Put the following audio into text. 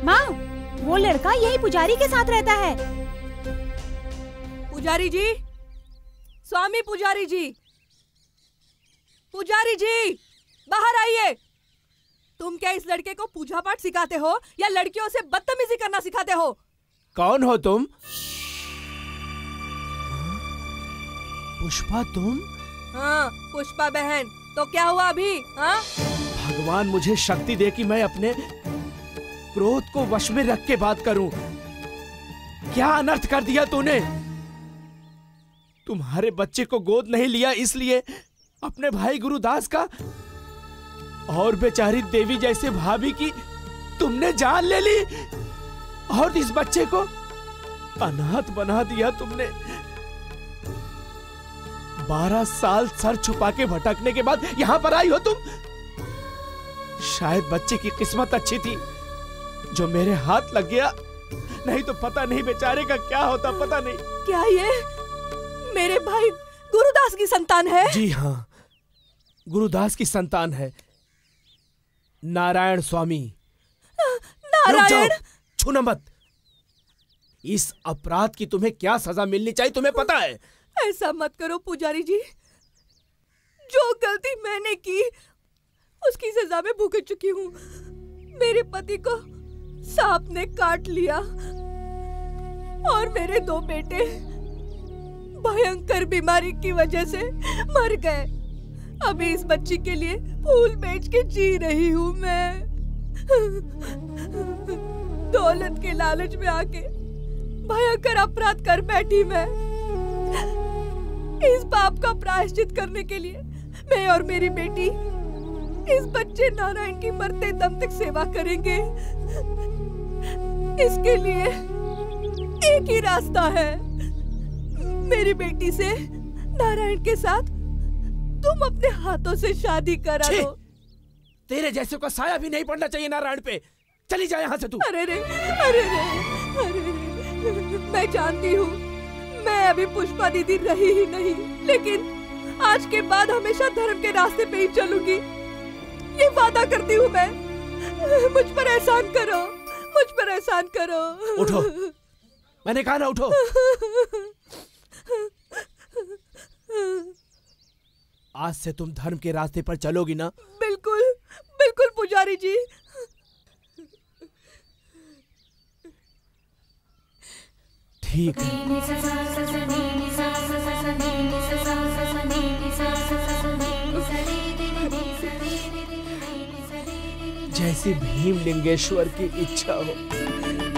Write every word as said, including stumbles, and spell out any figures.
माँ, वो लड़का यही पुजारी के साथ रहता है। पुजारी जी, स्वामी पुजारी जी, पुजारी जी, बाहर आइए। तुम क्या इस लड़के को पूजा पाठ सिखाते हो या लड़कियों से बदतमीजी करना सिखाते हो? कौन हो तुम? पुष्पा तुम? हाँ, पुष्पा बहन। तो क्या हुआ अभी? हाँ? भगवान मुझे शक्ति दे कि मैं अपने क्रोध को वश में रख के बात करूं। क्या अनर्थ कर दिया तूने? तुम्हारे बच्चे को गोद नहीं लिया इसलिए अपने भाई गुरुदास का और बेचारी देवी जैसे भाभी की तुमने जान ले ली और इस बच्चे को अनाथ बना दिया तुमने। बारह साल सर छुपा के भटकने के बाद यहां पर आई हो तुम। शायद बच्चे की किस्मत अच्छी थी जो मेरे हाथ लग गया, नहीं तो पता नहीं बेचारे का क्या होता, पता नहीं। क्या ये मेरे भाई गुरुदास की संतान है? जी हाँ, गुरुदास की संतान है। नारायण स्वामी। नारायण? छूना मत। इस अपराध की तुम्हें क्या सजा मिलनी चाहिए तुम्हें पता है? ऐसा मत करो पुजारी जी। जो गलती मैंने की उसकी सजा में भुगत चुकी हूँ। मेरे पति को सांप ने काट लिया और मेरे दो बेटे भयंकर बीमारी की वजह से मर गए। अभी इस बच्ची के लिए फूल बेच के जी रही हूँ मैं। दौलत के लालच में आके भयंकर अपराध कर बैठी मैं। इस पाप का प्रायश्चित करने के लिए मैं और मेरी बेटी इस बच्चे नारायण की मरते दम तक सेवा करेंगे। इसके लिए एक ही रास्ता है। मेरी बेटी से नारायण के साथ तुम अपने हाथों से शादी करा दो। तेरे जैसे को साया भी नहीं पड़ना चाहिए नारायण पे। चली जा यहाँ से तू। अरे रे, अरे रे, अरे रे, मैं जानती हूँ मैं अभी पुष्पा दीदी रही ही नहीं, लेकिन आज के बाद हमेशा धर्म के रास्ते पे ही चलूंगी। ये वादा करती हूँ मैं। मुझ पर एहसान करो, मुझ पर एहसान करो। उठो, मैंने कहा ना उठो। आज से तुम धर्म के रास्ते पर चलोगी ना? बिल्कुल, बिल्कुल पुजारी जी। ठीक है। जैसी भीमलिंगेश्वर की इच्छा हो।